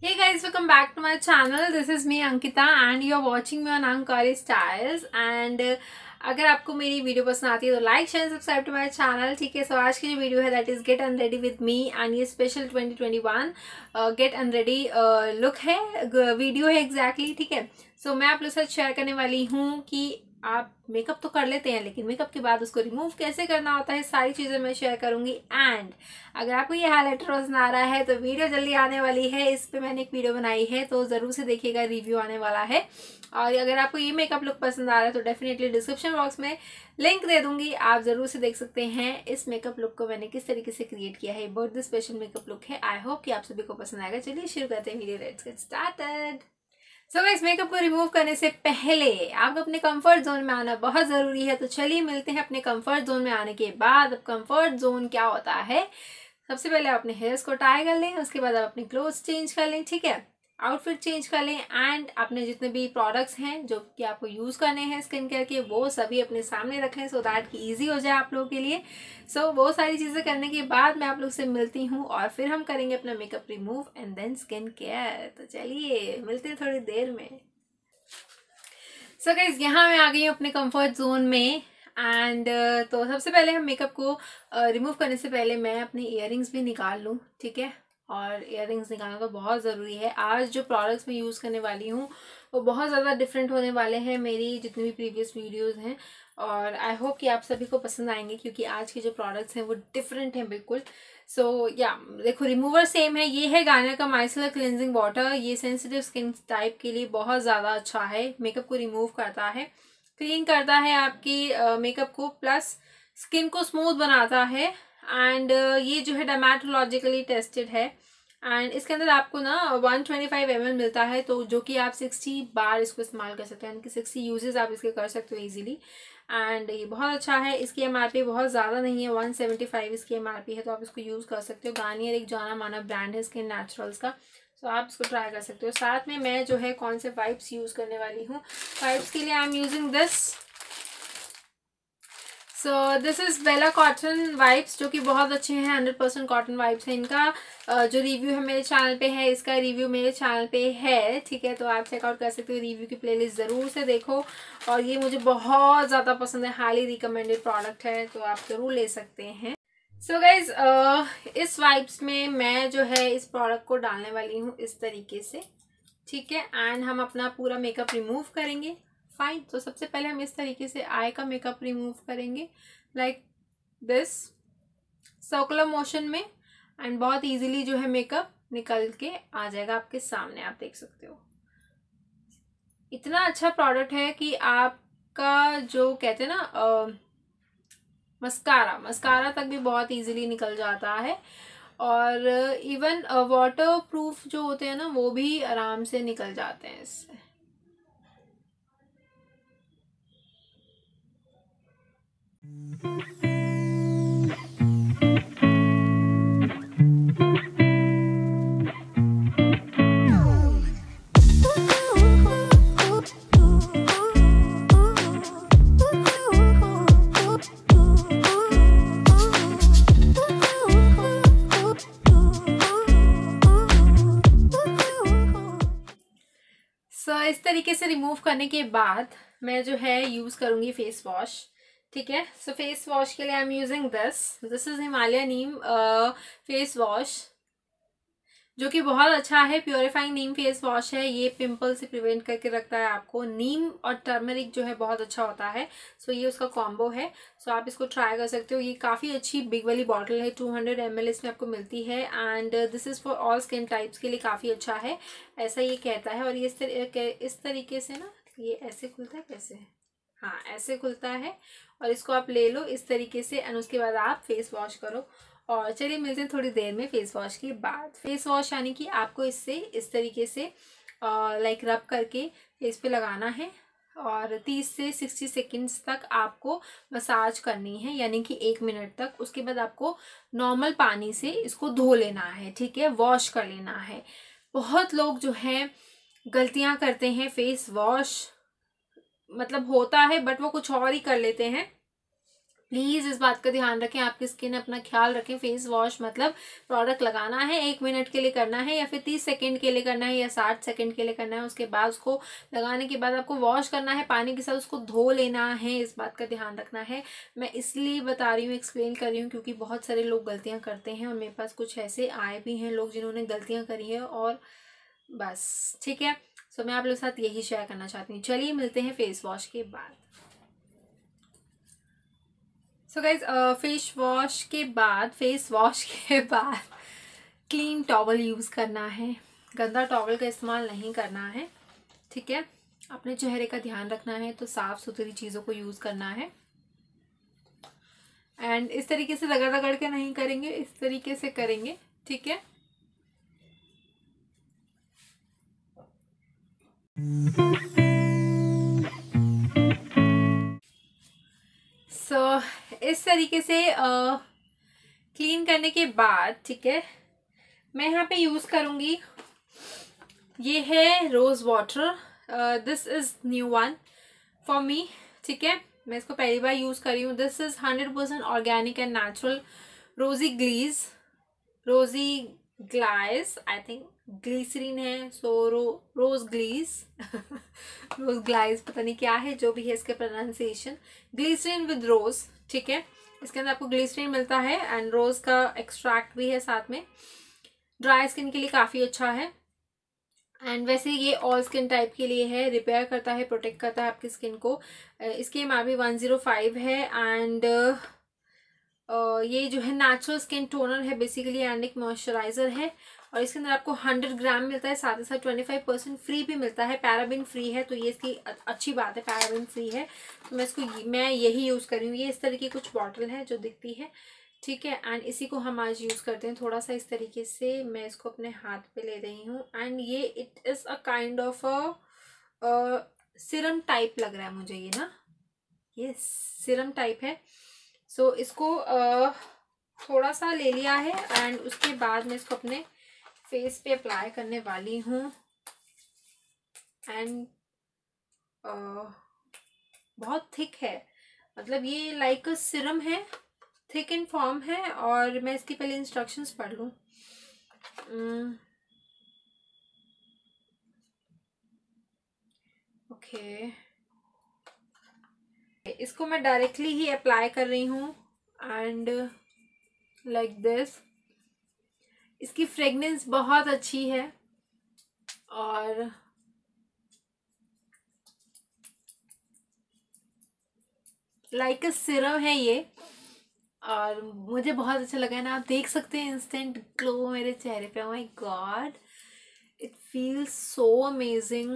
Hey guys, welcome back to my channel. This is me Ankita and you are watching me on Ankari Styles. And अगर आपको मेरी video पसंद आती है तो like share subscribe to my channel. ठीक है, सो आज की जो वीडियो है that is get unready with me and ये स्पेशल 2021 गेट अनरेडी लुक है, वीडियो है एग्जैक्टली। ठीक है, सो मैं आप लोग के साथ शेयर करने वाली हूँ कि आप मेकअप तो कर लेते हैं लेकिन मेकअप के बाद उसको रिमूव कैसे करना होता है, सारी चीज़ें मैं शेयर करूंगी। एंड अगर आपको ये हाईलाइटर पसंद आ रहा है तो वीडियो जल्दी आने वाली है, इस पे मैंने एक वीडियो बनाई है तो ज़रूर से देखिएगा, रिव्यू आने वाला है। और अगर आपको ये मेकअप लुक पसंद आ रहा है तो डेफिनेटली डिस्क्रिप्शन बॉक्स में लिंक दे दूंगी, आप ज़रूर से देख सकते हैं इस मेकअप लुक को मैंने किस तरीके से क्रिएट किया है। बर्थडे स्पेशल मेकअप लुक है, आई होप कि आप सभी को पसंद आएगा। चलिए शुरू करते हैं video, let's get started. So guys, makeup को रिमूव करने से पहले आपको अपने कंफर्ट जोन में आना बहुत ज़रूरी है। तो चलिए मिलते हैं अपने कंफर्ट जोन में आने के बाद। अब कंफर्ट जोन क्या होता है, सबसे पहले आप अपने हेयर्स को टाई कर लें, उसके बाद आप अपने क्लोथ्स चेंज कर लें, ठीक है, आउटफिट चेंज कर लें एंड अपने जितने भी प्रोडक्ट्स हैं जो कि आपको यूज़ करने हैं स्किन केयर के, वो सभी अपने सामने रख लें सो दैट कि ईजी हो जाए आप लोगों के लिए। सो वो सारी चीज़ें करने के बाद मैं आप लोग से मिलती हूँ और फिर हम करेंगे अपना makeup remove and then skin care. तो चलिए मिलते हैं थोड़ी देर में। सो गाइस, यहाँ मैं आ गई हूँ अपने कंफर्ट जोन में एंड तो सबसे पहले हम मेकअप को रिमूव करने से पहले मैं अपने इयररिंग्स भी निकाल लूँ, ठीक है। और इयररिंग्स निकालना तो बहुत ज़रूरी है। आज जो प्रोडक्ट्स मैं यूज़ करने वाली हूँ वो बहुत ज़्यादा डिफरेंट होने वाले हैं मेरी जितनी भी प्रीवियस वीडियोस हैं, और आई होप कि आप सभी को पसंद आएंगे क्योंकि आज के जो प्रोडक्ट्स हैं वो डिफरेंट हैं बिल्कुल। सो या देखो, रिमूवर सेम है, ये है गार्नियर का माइसेलर क्लिनजिंग वाटर। ये सेंसिटिव स्किन टाइप के लिए बहुत ज़्यादा अच्छा है, मेकअप को रिमूव करता है, क्लीन करता है आपकी मेकअप को, प्लस स्किन को स्मूथ बनाता है। एंड ये जो है डर्मेटोलॉजिकली टेस्टेड है एंड इसके अंदर आपको ना 125 ml मिलता है, तो जो कि आप 60 बार इसको इस्तेमाल कर सकते हैं, यानी कि 60 यूजेस आप इसके कर सकते हो इजीली। एंड ये बहुत अच्छा है। इसकी एमआरपी बहुत ज़्यादा नहीं है, 175 इसकी एमआरपी है, तो आप इसको यूज़ कर सकते हो। गार्नियर एक जाना माना ब्रांड है स्किन नेचुरल्स का, तो आप इसको ट्राई कर सकते हो। साथ में मैं जो है कौन से वाइप्स यूज़ करने वाली हूँ, वाइप्स के लिए I am using this. So this is Bella cotton wipes, जो कि बहुत अच्छे हैं, 100% कॉटन वाइप्स हैं। इनका जो रिव्यू है मेरे चैनल पे है, इसका रिव्यू मेरे चैनल पे है, ठीक है, तो आप चेकआउट कर सकते हो, रिव्यू की प्लेलिस्ट ज़रूर से देखो। और ये मुझे बहुत ज़्यादा पसंद है, हाईली रिकमेंडेड प्रोडक्ट है, तो आप ज़रूर ले सकते हैं। सो गाइज, इस वाइप्स में मैं जो है इस प्रोडक्ट को डालने वाली हूँ इस तरीके से, ठीक है, एंड हम अपना पूरा मेकअप रिमूव करेंगे। फाइन, तो सबसे पहले हम इस तरीके से आई का मेकअप रिमूव करेंगे लाइक दिस, सर्कुलर मोशन में, एंड बहुत इजीली जो है मेकअप निकल के आ जाएगा आपके सामने, आप देख सकते हो। इतना अच्छा प्रोडक्ट है कि आपका जो कहते हैं ना मस्कारा तक भी बहुत इजीली निकल जाता है, और इवन वाटर प्रूफ जो होते हैं ना वो भी आराम से निकल जाते हैं इससे। सो इस तरीके से रिमूव करने के बाद मैं जो है यूज़ करूँगी फेस वॉश, ठीक है। सो फेस वॉश के लिए I am using this is Himalaya neem face wash, जो कि बहुत अच्छा है, प्योरीफाइंग नीम फेस वॉश है। ये पिंपल से प्रिवेंट करके रखता है आपको। नीम और टर्मरिक जो है बहुत अच्छा होता है, सो ये उसका कॉम्बो है, सो आप इसको ट्राई कर सकते हो। ये काफ़ी अच्छी बिग वाली बॉटल है, 200 ml इसमें आपको मिलती है, and this is for all skin types के लिए काफ़ी अच्छा है, ऐसा ये कहता है। और ये इस तरीके से ना, ये ऐसे खुलता है, कैसे, हाँ ऐसे खुलता है, और इसको आप ले लो इस तरीके से एंड उसके बाद आप फेस वॉश करो। और चलिए मिलते हैं थोड़ी देर में फेस वॉश के बाद। फेस वॉश यानी कि आपको इससे इस तरीके से लाइक रब करके फेस पे लगाना है, और 30 से 60 सेकंड्स तक आपको मसाज करनी है, यानी कि 1 मिनट तक। उसके बाद आपको नॉर्मल पानी से इसको धो लेना है, ठीक है, वॉश कर लेना है। बहुत लोग जो हैं गलतियां करते हैं, फेस वॉश मतलब होता है बट वो कुछ और ही कर लेते हैं। प्लीज़ इस बात का ध्यान रखें, आपकी स्किन अपना ख्याल रखें। फेस वॉश मतलब प्रोडक्ट लगाना है, 1 मिनट के लिए करना है या फिर 30 सेकंड के लिए करना है या 60 सेकंड के लिए करना है। उसके बाद उसको लगाने के बाद आपको वॉश करना है, पानी के साथ उसको धो लेना है। इस बात का ध्यान रखना है। मैं इसलिए बता रही हूँ, एक्सप्लेन कर रही हूँ, क्योंकि बहुत सारे लोग गलतियाँ करते हैं और मेरे पास कुछ ऐसे आए भी हैं लोग जिन्होंने गलतियाँ करी है और बस ठीक है। सो मैं आप लोगों के साथ यही शेयर करना चाहती हूँ। चलिए मिलते हैं फेस वॉश के बाद। सो गाइज फेस वॉश के बाद क्लीन टॉवल यूज़ करना है। गंदा टॉवल का इस्तेमाल नहीं करना है, ठीक है। अपने चेहरे का ध्यान रखना है तो साफ़ सुथरी चीज़ों को यूज़ करना है। एंड इस तरीके से रगड़ रगड़ के नहीं करेंगे, इस तरीके से करेंगे, ठीक है। इस तरीके से क्लीन करने के बाद, ठीक है, मैं यहाँ पे यूज़ करूँगी, ये है rose water. This is new one for me, ठीक है। मैं इसको पहली बार यूज़ कर रही हूँ। This is 100% organic and natural rosy ग्लाइस, आई थिंक ग्लीसरीन है, सो रोज ग्लीस रोज ग्लाइस पता नहीं क्या है, जो भी है इसके प्रोनाउंसिएशन। ग्लीसरीन विद रोज, ठीक है। इसके अंदर आपको ग्लीसरीन मिलता है एंड रोज का एक्सट्रैक्ट भी है साथ में। ड्राई स्किन के लिए काफ़ी अच्छा है एंड वैसे ये ऑल स्किन टाइप के लिए है। रिपेयर करता है, प्रोटेक्ट करता है आपकी स्किन को। इसकी MRP 105 है एंड ये जो है नेचुरल स्किन टोनर है बेसिकली एंड एक मॉइस्चराइजर है। और इसके अंदर आपको 100 ग्राम मिलता है, साथ ही साथ 25% फ्री भी मिलता है। पैराबिन फ्री है, तो ये इसकी अच्छी बात है, पैराबिन फ्री है। तो मैं यही यूज़ कर रही हूँ। ये इस तरह की कुछ बॉटल है जो दिखती है, ठीक है। एंड इसी को हम आज यूज़ करते हैं। थोड़ा सा इस तरीके से मैं इसको अपने हाथ पे ले रही हूँ एंड ये it is a kind of a serum type लग रहा है मुझे ये ना, ये सिरम टाइप है। सो इसको थोड़ा सा ले लिया है एंड उसके बाद मैं इसको अपने फेस पे अप्लाई करने वाली हूँ एंड बहुत थिक है, मतलब ये लाइक अ सिरम है, थिक इन फॉर्म है। और मैं इसकी पहले इंस्ट्रक्शंस पढ़ लूँ। ओके, इसको मैं डायरेक्टली ही अप्लाई कर रही हूँ एंड लाइक दिस। इसकी फ्रेगनेंस बहुत अच्छी है और लाइक अ सिरम है ये और मुझे बहुत अच्छा लगा है ना। आप देख सकते हैं इंस्टेंट ग्लो मेरे चेहरे पे। My god, it feels so amazing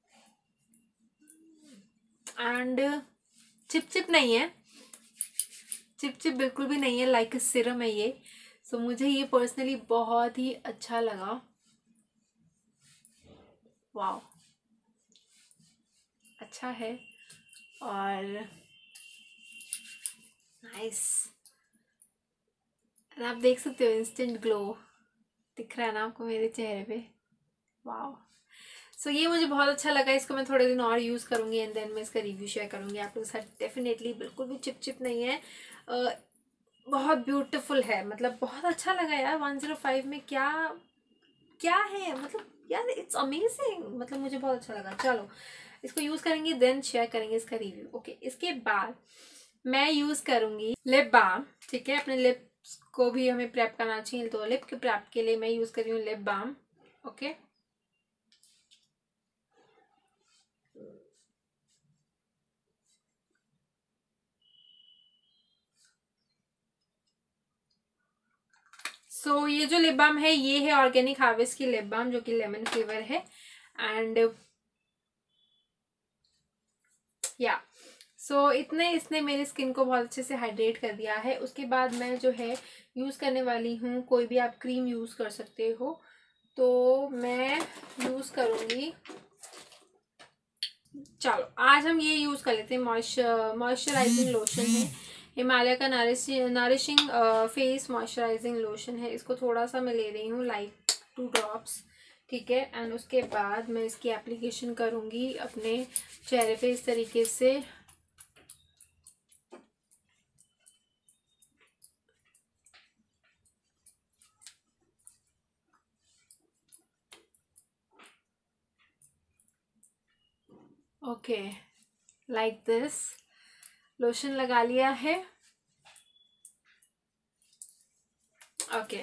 and cheap नहीं है, चिप बिल्कुल भी नहीं है, लाइक अ सिरम है ये। सो मुझे ये पर्सनली बहुत ही अच्छा लगा। वाओ, अच्छा है और नाइस। आप देख सकते हो इंस्टेंट ग्लो दिख रहा है ना आपको मेरे चेहरे पे। वाओ, सो ये मुझे बहुत अच्छा लगा। इसको मैं थोड़े दिन और यूज़ करूँगी एंड देन मैं इसका रिव्यू शेयर करूँगी आप लोगों के साथ। डेफिनेटली बिल्कुल भी चिप नहीं है, बहुत ब्यूटीफुल है, मतलब बहुत अच्छा लगा यार। 105 में क्या क्या है, मतलब यार इट्स अमेजिंग, मतलब मुझे बहुत अच्छा लगा। चलो इसको यूज़ करेंगे देन शेयर करेंगे इसका रिव्यू। ओके, इसके बाद मैं यूज़ करूँगी लिप बाम, ठीक है। अपने लिप्स को भी हमें प्रेप करना चाहिए, तो लिप के प्रेप के लिए मैं यूज़ कर रही हूँ लिप बाम। ओके, सो ये जो लिप बाम है ये है ऑर्गेनिक हार्वेस्ट की लिप बाम, जो कि लेमन फ्लेवर है एंड या सो इतने इसने मेरी स्किन को बहुत अच्छे से हाइड्रेट कर दिया है। उसके बाद मैं जो है यूज़ करने वाली हूँ, कोई भी आप क्रीम यूज़ कर सकते हो, तो मैं यूज़ करूँगी, चलो आज हम ये यूज़ कर लेते हैं। मॉइस्चराइजिंग लोशन है, हिमालय का नरिशिंग फेस मॉइस्चराइजिंग लोशन है। इसको थोड़ा सा मैं ले रही हूँ, लाइक 2 ड्रॉप्स, ठीक है। एंड उसके बाद मैं इसकी एप्लीकेशन करूँगी अपने चेहरे पे इस तरीके से। ओके, लाइक दिस लोशन लगा लिया है। ओके,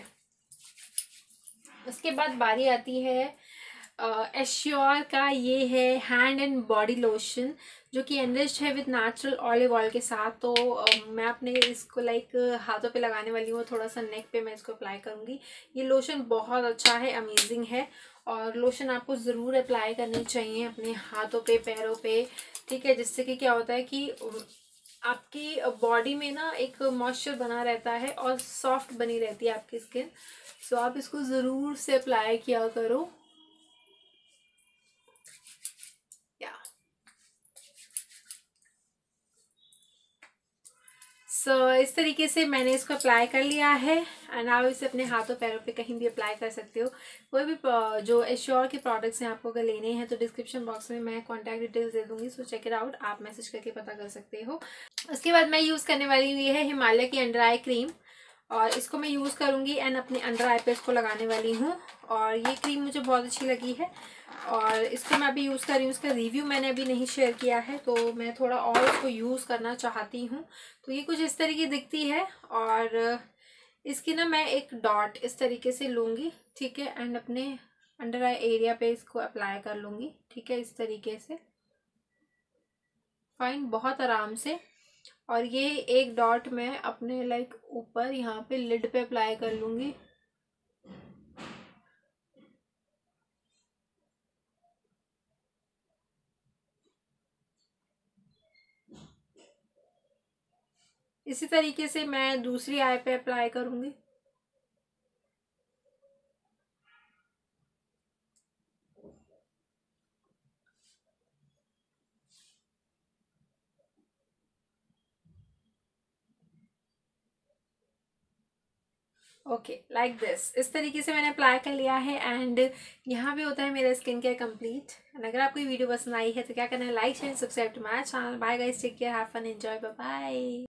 उसके बाद बारी आती है एश्योर का, ये है हैंड एंड बॉडी लोशन जो कि एनरिच्ड है विद नेचुरल ऑलिव ऑयल के साथ। तो मैं अपने इसको लाइक हाथों पे लगाने वाली हूँ, थोड़ा सा नेक पे मैं इसको अप्लाई करूँगी। ये लोशन बहुत अच्छा है, अमेजिंग है, और लोशन आपको ज़रूर अप्लाई करनी चाहिए अपने हाथों पे, पैरों पे, ठीक है, जिससे कि क्या होता है कि आपकी बॉडी में ना एक मॉइस्चर बना रहता है और सॉफ्ट बनी रहती है आपकी स्किन। सो आप इसको ज़रूर से अप्लाई किया करो। या इस तरीके से मैंने इसको अप्लाई कर लिया है, एंड आप इसे अपने हाथों पैरों पे कहीं भी अप्लाई कर सकते हो। कोई भी जो एश्योर के प्रोडक्ट्स हैं आपको अगर लेने हैं तो डिस्क्रिप्शन बॉक्स में मैं कॉन्टैक्ट डिटेल्स दे दूंगी, सो चेक इट आउट, आप मैसेज करके पता कर सकते हो। उसके बाद मैं यूज़ करने वाली हूँ, ये है हिमालय की अंडर आई क्रीम, और इसको मैं यूज़ करूँगी एंड अपने अंडर आई पे इसको लगाने वाली हूँ। और ये क्रीम मुझे बहुत अच्छी लगी है और इसको मैं अभी यूज़ कर रही हूँ। इसका रिव्यू मैंने अभी नहीं शेयर किया है, तो मैं थोड़ा और इसको यूज़ करना चाहती हूँ। तो ये कुछ इस तरीके दिखती है, और इसकी ना मैं एक डॉट इस तरीके से लूँगी, ठीक है, एंड अपने अंडर आई एरिया पे इसको अप्लाई कर लूँगी, ठीक है, इस तरीके से, फाइन, बहुत आराम से। और ये एक डॉट मैं अपने लाइक ऊपर यहाँ पे लिड पे अप्लाई कर लूँगी। इसी तरीके से मैं दूसरी आई पे अप्लाई करूँगी। ओके, लाइक दिस, इस तरीके से मैंने अप्लाई कर लिया है, एंड यहाँ पे होता है मेरा स्किन केयर कंप्लीट। एंड अगर आपको ये वीडियो पसंद आई है तो क्या करना है, like share subscribe to my channel. Bye guys, take care, have fun, enjoy, bye bye.